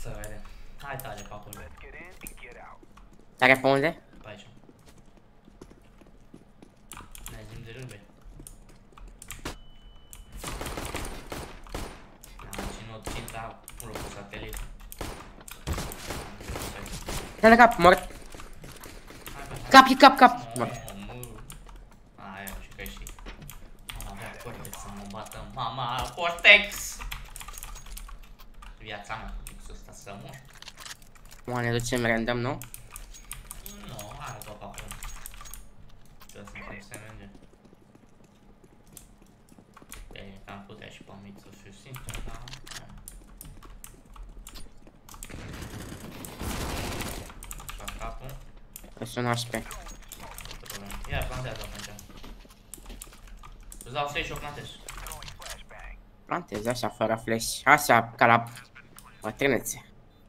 Să vedem. Hai tare pe acolo. Tare pe unde? Pe aici. Ne zim de râbe. Am ținut ținta cu satelit. Dă la cap, mort. Cap. Mort. Aia, și că și. Am avea Cortex să mă bată. Mama, Cortex! Viața mea, fixul ăsta să mor. Mă, ne ducem random, nu? Nu, are tot acolo. Trebuie să se merge. Bine, că am putea și pe miță și simplu, dar... Așa capul. Că sunt 11. Ia, plantează atunci. Îți dau flash și o plantez. Plantez așa, fără flash. Așa, ca la bătrânețe.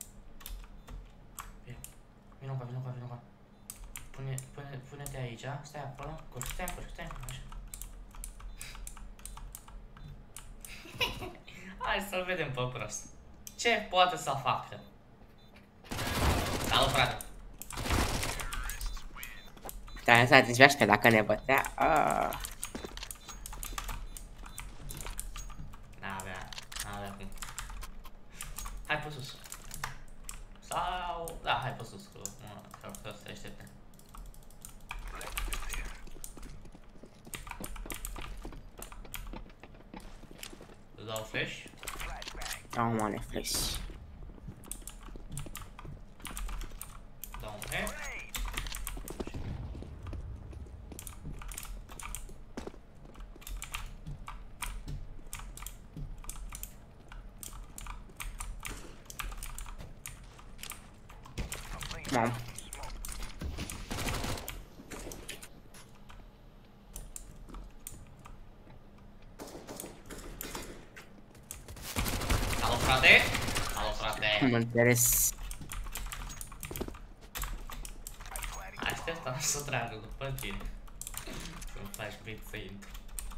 Vino ca. Pune-te aici, stai acolo, stai acolo, așa. Hai să-l vedem pe prost. Ce poate să facă? Salut, frate. Dar să deci că dacă ne bătea... N-avea cum. Hai pe sus. Sau... Da, hai pe sus, că să aștepte. Îți dau flash? Dau un mane flash. Dau un hack. Mam. Salut, frate! Salut, frate! Mă interes. Așteptam să tragă după tine. Să-mi faci bit să intru.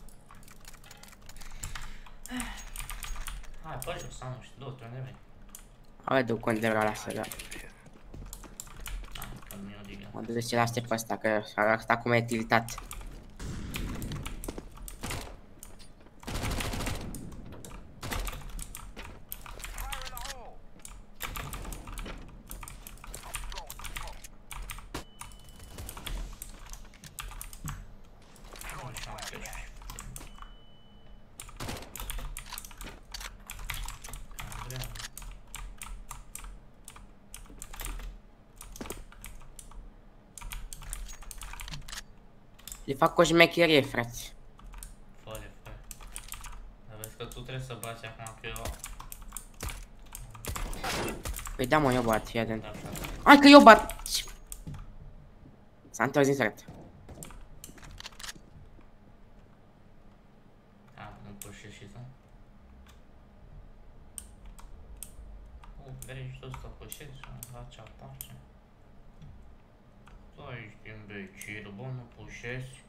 Hai, pe jos, nu știu, du-te unde vrei. Hai, duc undeva la asta, da. Hai, că nu-i o digă. Mă duc la asta pe ăsta, că arată cum e tiltat. Le fac o șmecherie, frate. Fă-le. Dar vezi că tu trebuie să bați acum, că eu... Păi da, mă, eu bat, fii atent. Așa. Hai că eu bat! S-a întors din start. Nu puși și tu. Vrei și tu să pușezi și la acea parte. Tu ești imbecil, bă, nu pușezi.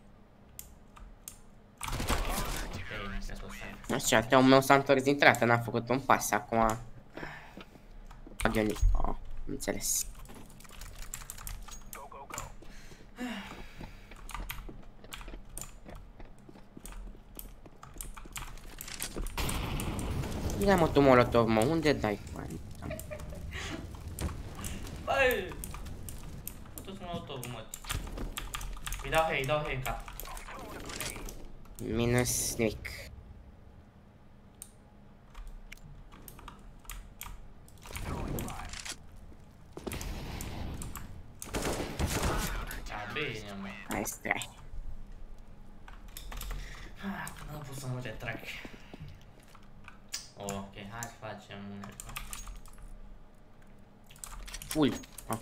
Nu știu, ateul meu s-a întors din trată, n-a făcut un pas, acum... Aghioni. Oh, înțeles. Ia mă tu molotov, mă, unde dai? Băi! Tu-ți molotovul, mă. Îi dau hei în cap. Minus nimic. Bine, mă. Hai, stai. Nu am pus să mă retrag. Ok, hai să facem un eco. Full. Ah.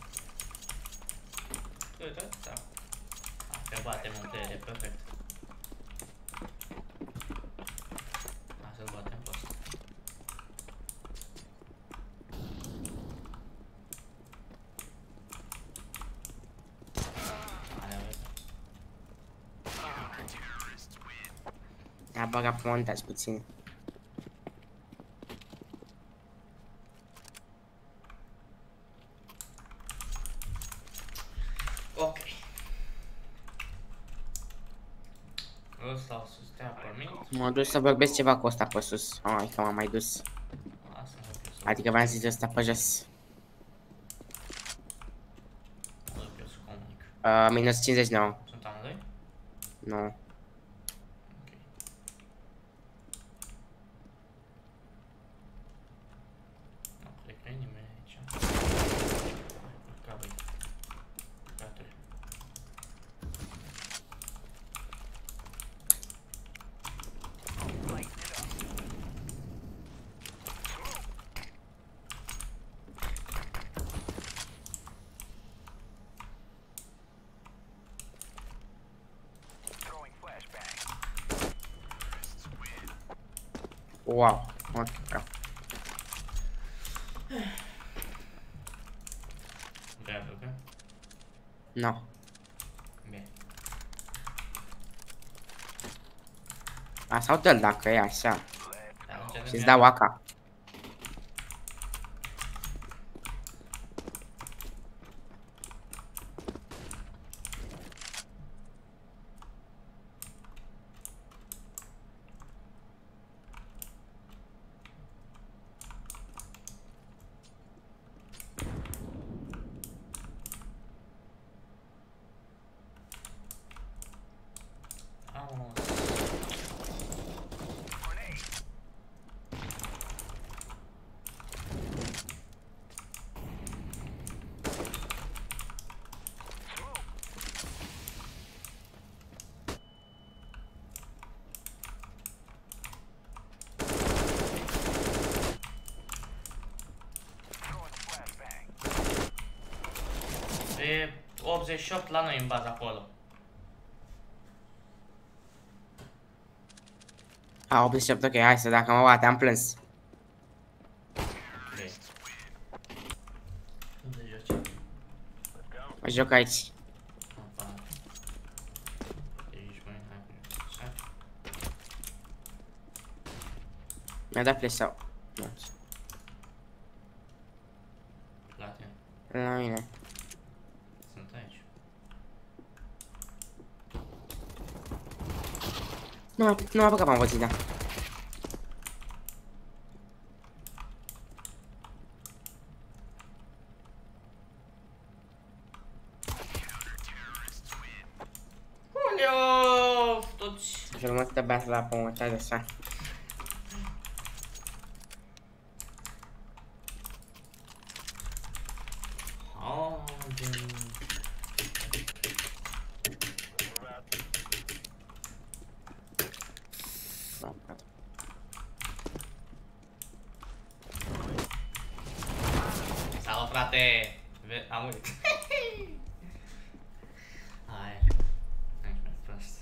Uite, da. Te batem în tele, perfect. Hai să-l batem pe ăsta. A băgat pe montaj puțin. dus la sus, te-a pornit. M-am dus să vorbesc ceva cu ăsta pe sus. Hai că m-am mai dus. Asta mă duc eu să... Adică v-am zis ăsta pe jos. Mă duc eu să comunic. Minus 59. Sunt amândoi? Nu. Ok. Nu, cred că e nimeni aici. Urca, băi. Urcaturi. Wow. Ok. Vrea ducă? Nu. Bine. Sau dă-l dacă e așa. Atunci Și-ți dau AK. E 88 la noi în bază acolo. 88, ok, hai să dacă mă bate, am plâns. Bine. Unde joci? Mă joc aici. Afară. Ești băi, hai cu așa. Mi-a dat flash sau... Nu. La tine. La mine. Sunt aici. Nu m-a băgat, m-am văzut, da. Oleo! Toți... Și urmă să te beați la pomontaj așa. Oh, din... Salut, frate! Am uit. Hai. Hai, prost.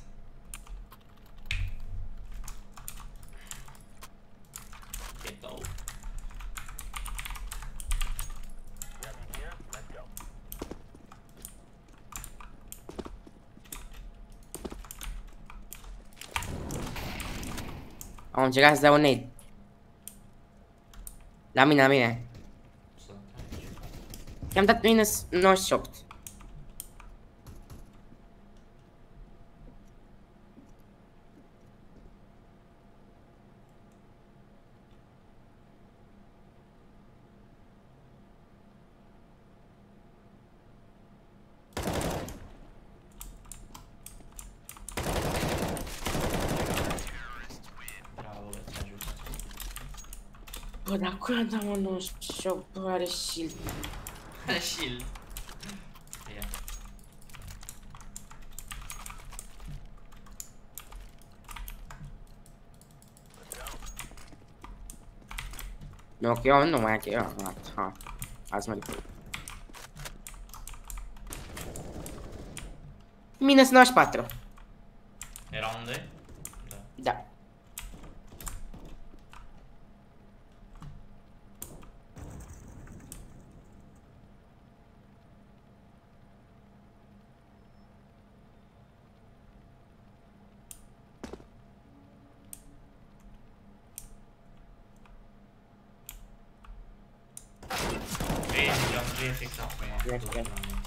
Ghetto. Am încercat să dau un nade. La mine, la mine. Sunt aici. I-am dat minus 98. Bravo, ți ajută. Bă, dar când am un 98, bă, are shield. Shield. Ia. Nu, că eu nu mai am, ha. Azi mă ridic. Minus 94. Era unde? Da. Da. Bine, eu am fix acum. Ia, Du-te ia. la meci.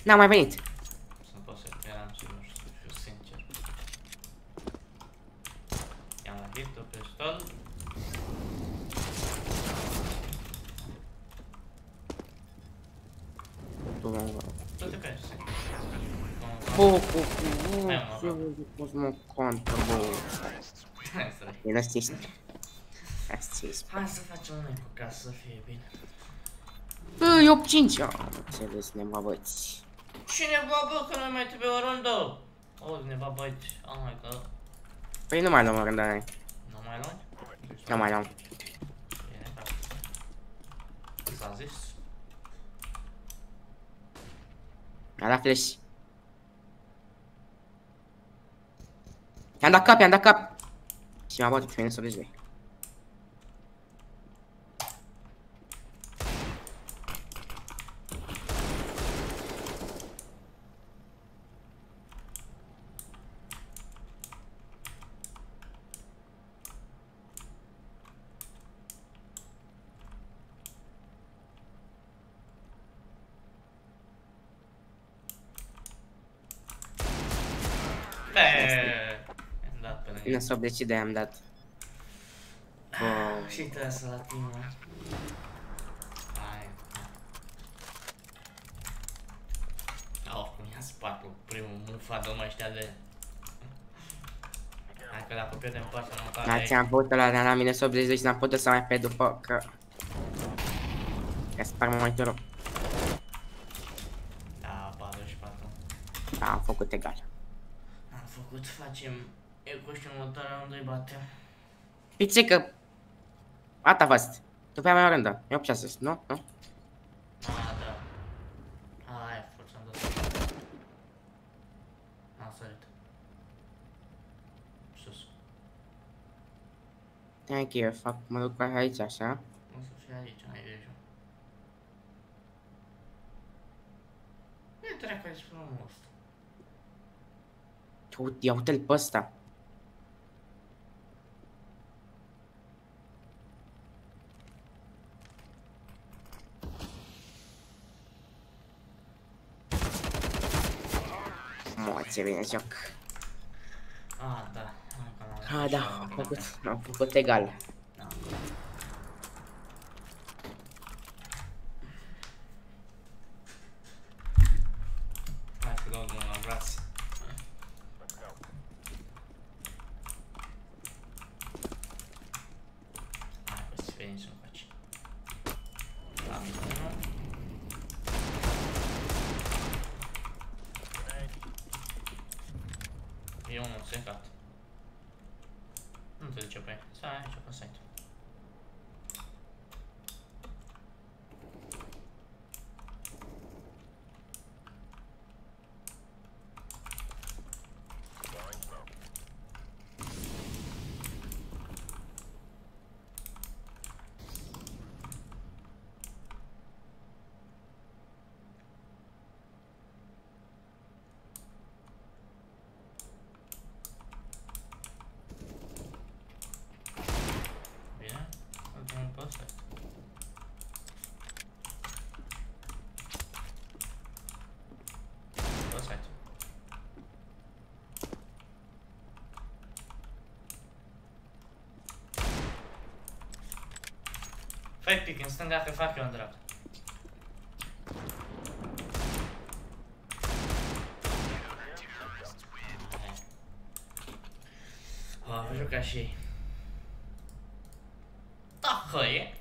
N-am mai venit. Să pot să eram sigur să fiu sincer. I-am lovit tu pistol. Du-te pe ăsta. Pus mă contă, bă. E rasist. Rasist. Hai să facem un eco ca să fie bine. Bă, e 8-5. Am înțeles, ne băbăți. Cine bă, că nu mai trebuie o rundă? Auzi, ne băbăți. Oh my god. Păi nu mai luăm o rândă, noi. Nu mai luăm? Nu mai luăm. Bine, da. S-a zis. Mi-a dat flash. I-am dat cap, i-am dat cap. Și mi-a bătut, mi-a dus de. Am dat pe lângă. Bine să decide, am dat. Și trebuie să la tine. Hai. Oricum i-a spart cu primul mufa de ăștia de... Hai că dacă pierdem partea măcar Da, ți-am putut ăla la mine 80 n-am putut să mai pe după că... Că spar monitorul. Da, 44. Da, am făcut egal. Am făcut, facem... Eu cu știu următoarea rundă îi batem. Pice că... Ata a fost. După aia mai o rândă. E 8-6, nu? Nu? Ah, da. Hai, forță-am dat. Am sărit. Sus. Thank you, fac, mă duc aici, așa. O să fie aici, ai grijă. Nu treacă despre omul ăsta. Ia uite-l pe ăsta. Mă, ce bine joc. Ah, da. Ah, da, am făcut egal. Da. Hai să dau drumul la braț. Hai, păi să veni să-mi faci. La mine. E unul secat. Nu te duce pe aia. Stai aici pe site. Bine? Ultimul pe ăsta. Pe site. Fai pic în stânga că fac eu în dreapta. Vă juca și ei. Da, hăie.